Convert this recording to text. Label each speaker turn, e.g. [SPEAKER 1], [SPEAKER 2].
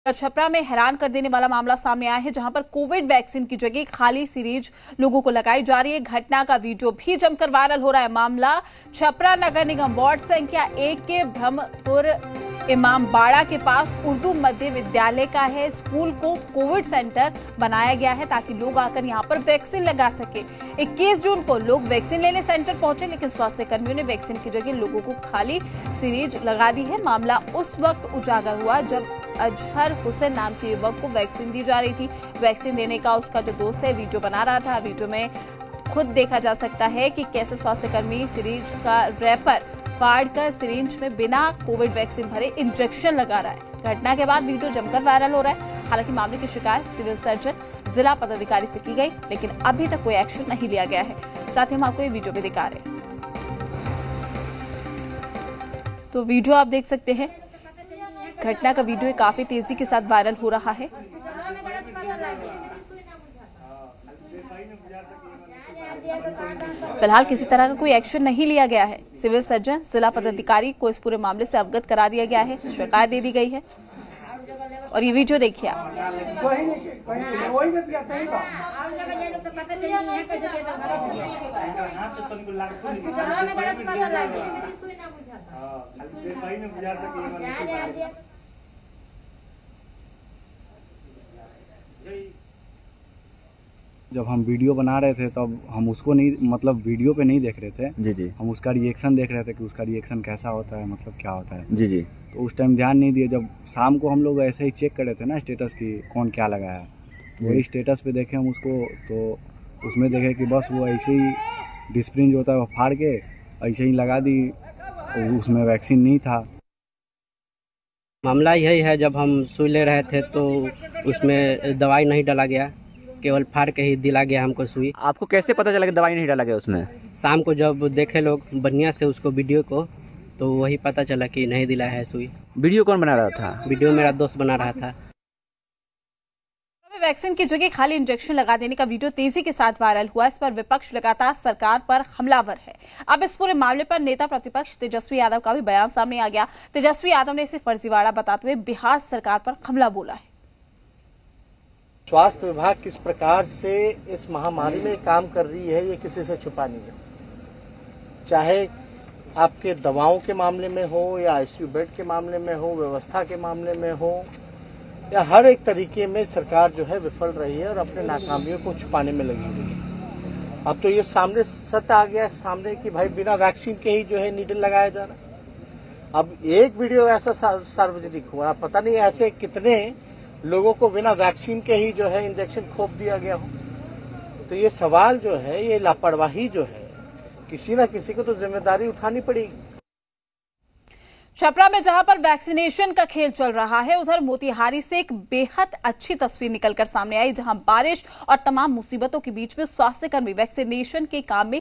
[SPEAKER 1] छपरा में हैरान कर देने वाला मामला सामने आया है, जहां पर कोविड वैक्सीन की जगह खाली सीरीज लोगों को लगाई जा रही है। घटना का वीडियो भी जमकर वायरल हो रहा है। मामला छपरा नगर निगम वार्ड संख्या 1 के ब्रह्मपुर इमामबाड़ा के पास उर्दू मध्य विद्यालय का है। स्कूल को कोविड सेंटर बनाया गया है ताकि लोग आकर यहां पर वैक्सीन लगा सके। 21 जून को लोग वैक्सीन लेने सेंटर पहुंचे, लेकिन स्वास्थ्य कर्मियों ने वैक्सीन की जगह लोगों को खाली सीरीज लगा दी है। मामला उस वक्त उजागर हुआ जब अजहर हुसैन नाम के युवक को वैक्सीन दी जा रही थी। वैक्सीन देने का उसका जो दोस्त है वीडियो बना रहा था। वीडियो में खुद देखा जा सकता है कि कैसे स्वास्थ्यकर्मी सिरिंज का रैपर फाड़ कर सिरिंज में बिना कोविड वैक्सीन भरे इंजेक्शन लगा रहा है। घटना के बाद वीडियो जमकर वायरल हो रहा है। हालांकि मामले की शिकायत सिविल सर्जन जिला पदाधिकारी से की गई, लेकिन अभी तक कोई एक्शन नहीं लिया गया है। साथ ही हम आपको ये वीडियो भी दिखा रहे हैं, तो वीडियो आप देख सकते हैं। घटना का वीडियो काफी तेजी के साथ वायरल हो रहा है। फिलहाल किसी तरह का कोई एक्शन नहीं लिया गया है। सिविल सर्जन जिला पदाधिकारी को इस पूरे मामले से अवगत करा दिया गया है, शिकायत दे दी गई है। और ये वीडियो देखिए आप।
[SPEAKER 2] जब हम वीडियो बना रहे थे तब हम उसको नहीं, मतलब वीडियो पे नहीं देख रहे थे
[SPEAKER 3] जी।
[SPEAKER 2] हम उसका रिएक्शन देख रहे थे कि उसका रिएक्शन कैसा होता है, मतलब क्या होता है
[SPEAKER 3] जी।
[SPEAKER 2] तो उस टाइम ध्यान नहीं दिए। जब शाम को हम लोग ऐसे ही चेक कर रहे थे ना स्टेटस की कौन क्या लगाया, वही स्टेटस पे देखे हम उसको, तो उसमें देखे कि बस वो ऐसे ही डिस्प्रिन जो होता है वो फाड़ के ऐसे ही लगा दी, तो उसमें वैक्सीन नहीं था।
[SPEAKER 4] मामला यही है, जब हम सुई ले रहे थे तो उसमें दवाई नहीं डाला गया, केवल फाड़ के ही दिला गया हमको सुई।
[SPEAKER 3] आपको कैसे पता चला कि दवाई नहीं डाला गया उसमें?
[SPEAKER 4] शाम को जब देखे लोग बढ़िया से उसको वीडियो को, तो वही पता चला कि नहीं दिला है सुई।
[SPEAKER 3] वीडियो कौन बना रहा था?
[SPEAKER 4] वीडियो मेरा दोस्त बना रहा था।
[SPEAKER 1] वैक्सीन की जगह खाली इंजेक्शन लगा देने का वीडियो तेजी के साथ वायरल हुआ। इस पर विपक्ष लगातार सरकार पर हमलावर है। अब इस पूरे मामले पर नेता प्रतिपक्ष तेजस्वी यादव का भी बयान सामने आ गया। तेजस्वी यादव ने इसे फर्जीवाड़ा बताते हुए बिहार सरकार पर हमला बोला है।
[SPEAKER 5] स्वास्थ्य विभाग किस प्रकार से इस महामारी में काम कर रही है, ये किसी से छुपा नहीं है। चाहे आपके दवाओं के मामले में हो या आईसीयू बेड के मामले में हो, व्यवस्था के मामले में हो, या हर एक तरीके में सरकार जो है विफल रही है और अपने नाकामियों को छुपाने में लगी हुई है। अब तो ये सामने सत्य आ गया सामने कि भाई बिना वैक्सीन के ही जो है नीडल लगाया जा रहा है। अब एक वीडियो ऐसा सार्वजनिक हुआ, पता नहीं ऐसे कितने लोगों को बिना वैक्सीन के ही जो है इंजेक्शन खोप दिया गया हो। तो ये सवाल जो है, ये लापरवाही जो है, किसी न किसी को तो जिम्मेदारी उठानी पड़ेगी।
[SPEAKER 1] छपरा में जहां पर वैक्सीनेशन का खेल चल रहा है, उधर मोतिहारी से एक बेहद अच्छी तस्वीर निकलकर सामने आई, जहां बारिश और तमाम मुसीबतों के बीच में स्वास्थ्यकर्मी वैक्सीनेशन के काम में